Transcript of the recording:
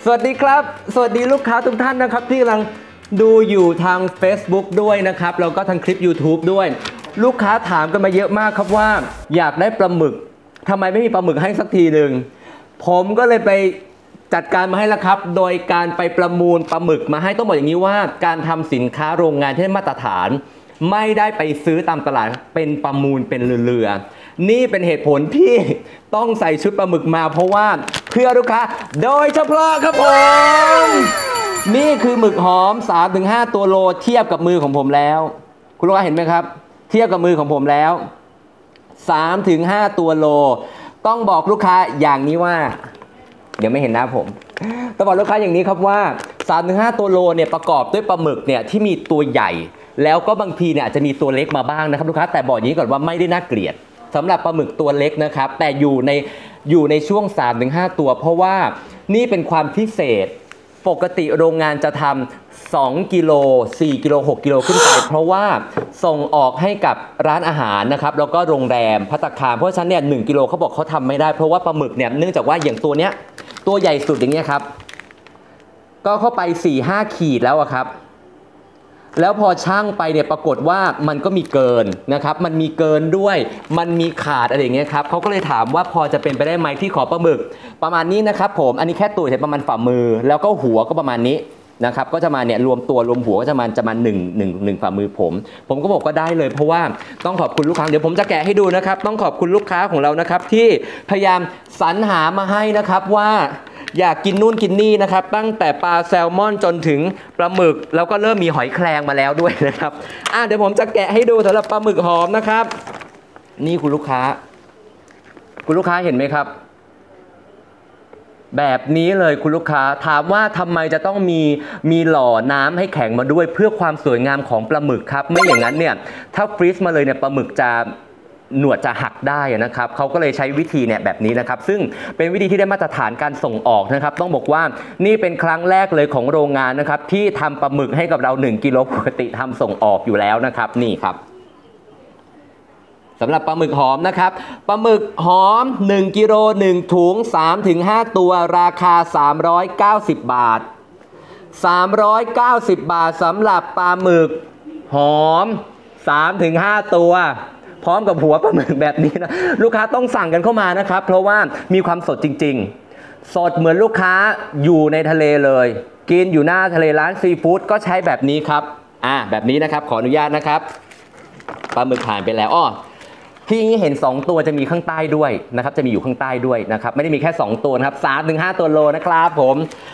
สวัสดีครับสวัสดีลูกค้าทุกท่านนะครับที่กำลังดูอยู่ทาง Facebook ด้วยนะครับแล้วก็ทางคลิป YouTube ด้วยลูกค้าถามกันมาเยอะมากครับว่าอยากได้ปลาหมึกทำไมไม่มีปลาหมึกให้สักทีหนึ่งผมก็เลยไปจัดการมาให้แล้วครับโดยการไปประมูลปลาหมึกมาให้ต้องบอกอย่างนี้ว่าการทำสินค้าโรงงานที่ได้มาตรฐานไม่ได้ไปซื้อตามตลาดเป็นประมูลเป็นเรือนี่เป็นเหตุผลที่ต้องใส่ชุดปลาหมึกมาเพราะว่าเพื่อลูกค้าโดยเฉพาะครับผมนี่คือหมึกหอม 3-5 ตัวโลเทียบกับมือของผมแล้วคุณลูกค้าเห็นไหมครับเทียบกับมือของผมแล้ว 3-5 ตัวโลต้องบอกลูกค้าอย่างนี้ว่าเดี๋ยวไม่เห็นหน้าผมต้องบอกลูกค้าอย่างนี้ครับว่า 3-5 ตัวโลเนี่ยประกอบด้วยปลาหมึกเนี่ยที่มีตัวใหญ่แล้วก็บางทีเนี่ยอาจจะมีตัวเล็กมาบ้างนะครับลูกค้าแต่บอกอย่างนี้ก่อนว่าไม่ได้น่าเกลียดสำหรับปลาหมึกตัวเล็กนะครับแต่อยู่ในช่วง 3-5 ตัวเพราะว่านี่เป็นความพิเศษปกติโรงงานจะทำ2กิโล4กิโล6กิโลขึ้นไปเพราะว่าส่งออกให้กับร้านอาหารนะครับแล้วก็โรงแรมภัตตาคารเพราะฉะนั้นเนี่ย1กิโลเขาบอกเขาทำไม่ได้เพราะว่าปลาหมึกเนี่ยเนื่องจากว่าอย่างตัวเนี้ยตัวใหญ่สุดอย่างเงี้ยครับก็เข้าไป 4-5 ขีดแล้วอะครับแล้วพอช่างไปเนี่ยปรากฏว่ามันก็มีเกินนะครับมันมีเกินด้วยมันมีขาดอะไรอย่างเงี้ยครับเขาก็เลยถามว่าพอจะเป็นไปได้ไหมที่ขอปลาหมึกประมาณนี้นะครับผมอันนี้แค่ตัวเห็นประมาณฝ่ามือแล้วก็หัวก็ประมาณนี้นะครับก็จะมาเนี่ยรวมตัวรวมหัวก็จะมาหนึ่งฝ่ามือผมก็บอกก็ได้เลยเพราะว่าต้องขอบคุณลูกค้าเดี๋ยวผมจะแกะให้ดูนะครับต้องขอบคุณลูกค้าของเรานะครับที่พยายามสรรหามาให้นะครับว่าอยากกินนู่นกินนี่นะครับตั้งแต่ปลาแซลมอนจนถึงปลาหมึกแล้วก็เริ่มมีหอยแครงมาแล้วด้วยนะครับเดี๋ยวผมจะแกะให้ดูสำหรับปลาหมึกหอมนะครับนี่คุณลูกค้าเห็นไหมครับแบบนี้เลยคุณลูกค้าถามว่าทำไมจะต้องมีหล่อน้ำให้แข็งมาด้วยเพื่อความสวยงามของปลาหมึกครับไม่อย่างนั้นเนี่ยถ้าฟรีซมาเลยเนี่ยปลาหมึกจะหนวดจะหักได้นะครับเขาก็เลยใช้วิธีเนี่ยแบบนี้นะครับซึ่งเป็นวิธีที่ได้มาตรฐานการส่งออกนะครับต้องบอกว่านี่เป็นครั้งแรกเลยของโรงงานนะครับที่ทำปลาหมึกให้กับเรา1กิโลปกติทำส่งออกอยู่แล้วนะครับนี่ครับสำหรับปลาหมึกหอมนะครับปลาหมึกหอม1กิโล1ถุง 3-5 ตัวราคา390 บาท390 บาทสำหรับปลาหมึกหอม 3-5 ตัวพร้อมกับหัวปลาหมึกแบบนี้นะลูกค้าต้องสั่งกันเข้ามานะครับเพราะว่ามีความสดจริงๆสดเหมือนลูกค้าอยู่ในทะเลเลยกินอยู่หน้าทะเลร้านซีฟู้ดก็ใช้แบบนี้ครับแบบนี้นะครับขออนุญาตนะครับปลาหมึกผ่านไปแล้วที่เห็น2ตัวจะมีข้างใต้ด้วยนะครับจะมีอยู่ข้างใต้ด้วยนะครับไม่ได้มีแค่2ตัวนะครับ3-5 ตัวโลนะครับผม